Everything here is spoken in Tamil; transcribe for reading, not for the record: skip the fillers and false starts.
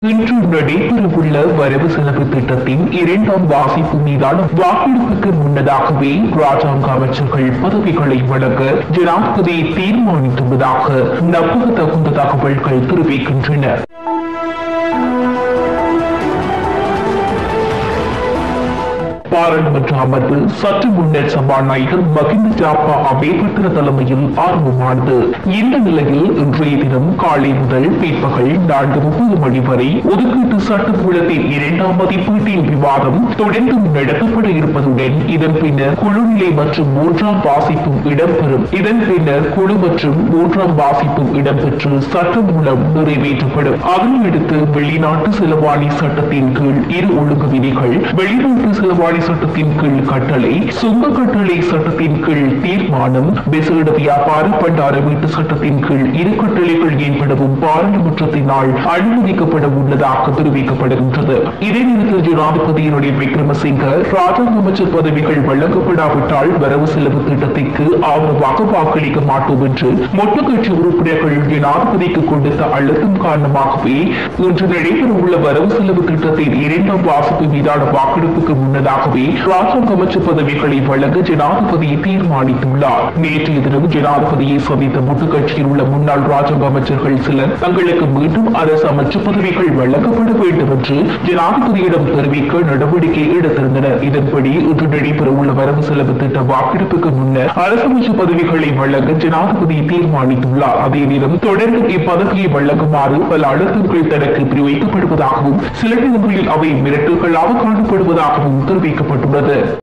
இன்று நடைபெறவுள்ள வரவு செலவு திட்டத்தின் இரண்டாம் வாசிப்பு மீதான வாக்கெடுப்புக்கு முன்னதாகவே ராஜாங்க அமைச்சர்கள் பதவிகளை வழங்க ஜனாதிபதி தீர்மானித்துள்ளதாக நம்பகத்தகுந்த தகவல்கள் தெரிவிக்கின்றன. பாராளுமன்ற அமர்வு சற்று முன்னர் சபாநாயகர் மகிந்த ஜாப்பா அபேபத்திர தலைமையில் ஆரம்பமானது. இந்த நிலையில் இன்றைய தினம் காலை முதல் பிற்பகல் 4:30 மணி வரை ஒதுக்கீட்டு சட்டமூலத்தின் இரண்டாம் மதிப்பீட்டின் விவாதம் தொடர்ந்து நடத்தப்பட இருப்பதுடன் இதன் பின்னர் குழுநிலை மற்றும் மூன்றாம் வாசிப்பும் இடம்பெறும். இதன் பின்னர் குழு மற்றும் மூன்றாம் வாசிப்பும் இடம்பெற்று சட்டமூலம் நிறைவேற்றப்படும். அதனையடுத்து வெளிநாட்டு செலவாணி சட்டத்தின் கீழ் இரு ஒழுங்கு விதிகள், வெளிநாட்டு செலவாணி சட்டத்தின் கீழ் கட்டளை, சுங்க கட்டளை சட்டத்தின் கீழ் தீர்மானம், விசேட வியாபார பண்டார வீட்டு சட்டத்தின் கீழ் இரு கட்டளைகள் என்பனவும் பாராளுமன்றத்தினால் அனுமதிக்கப்பட உள்ளதாக தெரிவிக்கப்படுகின்றது. இதே நேரத்தில் ஜனாதிபதி ரணில் விக்ரமசிங்க ராஜாங்க அமைச்சர் பதவிகள் வழங்கப்படாவிட்டால் வரவு செலவு திட்டத்திற்கு ஆதரவாக வாக்களிக்க மாட்டோம் என்று மொட்டு கட்சி உறுப்பினர்கள் ஜனாதிபதிக்கு கொடுத்த அழுத்தம் காரணமாகவே இன்று நடைபெறவுள்ள வரவு செலவு திட்டத்தின் இரண்டாம் வாசிப்பு மீதான வாக்கெடுப்புக்கு முன்னதாக ராஜாங்க அமைச்சர் பதவிகளை வழங்க ஜனாதிபதி தீர்மானித்துள்ளார். நேற்றைய தினம் ஜனாதிபதியை சந்தித்த மொட்டு கட்சியில் உள்ள முன்னாள் ராஜாங்க அமைச்சர்கள் சிலர் தங்களுக்கு மீண்டும் அரசு அமைச்சர் பதவிகள் வழங்கப்பட வேண்டும் என்று ஜனாதிபதியிடம் தெரிவிக்க நடவடிக்கை எடுத்திருந்தனர். இதன்படி இன்று நடைபெறவுள்ள வரவு செலவு திட்ட வாக்கெடுப்புக்கு முன்னர் அரசு அமைச்சர் பதவிகளை வழங்க ஜனாதிபதி தீர்மானித்துள்ளார். அதே நேரம் தொடர்ந்து இப்பதவியை வழங்குமாறு பல அழுத்தங்கள் தனக்கு பிரிவைக்கப்படுவதாகவும் சில நேரங்களில் அவை மிரட்டல்களாக காணப்படுவதாகவும் தெரிவிக்கப்பட்டுள்ளது.